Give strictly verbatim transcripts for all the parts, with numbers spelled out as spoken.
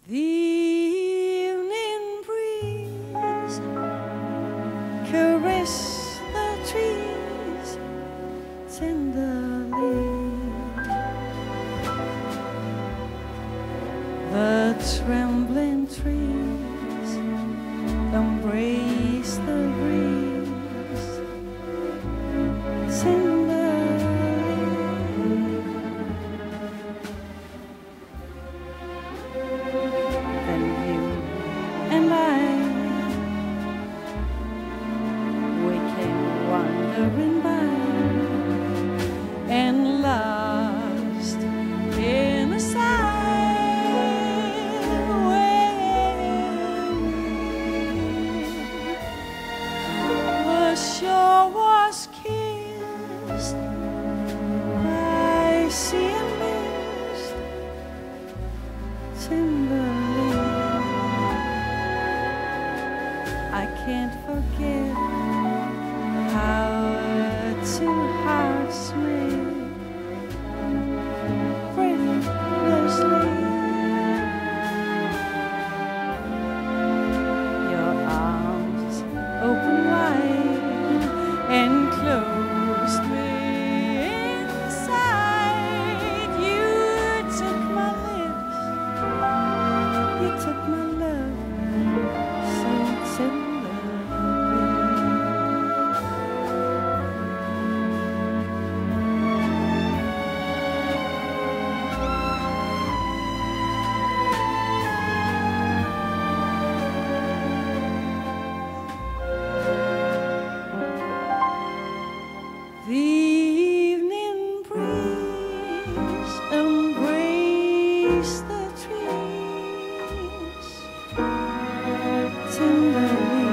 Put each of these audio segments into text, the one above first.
The evening breeze caress the trees tenderly. The trembling trees embrace the breeze tenderly. Then you and I, we came wandering by and lost in a silent the shore was kissed by sea and mist tenderly. I can't forget how two hearts met breathlessly. Your arms open wide and closed me inside. You took my lips, you took my love so tenderly. The evening breeze embraced the trees tenderly.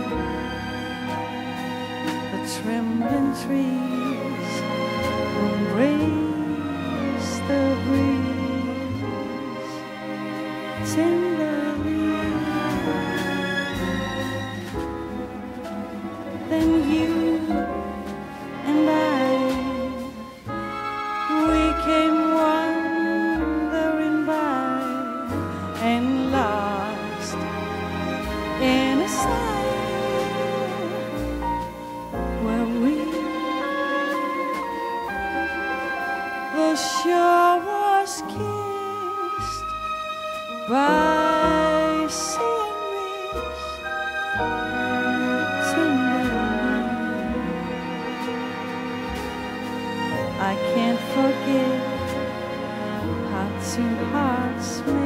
The trembling trees embraced the breeze tenderly. Then you and I, we came wandering by and lost in a silence where we, the shore was kissed by sea and mist tenderly. I can't forget how two hearts met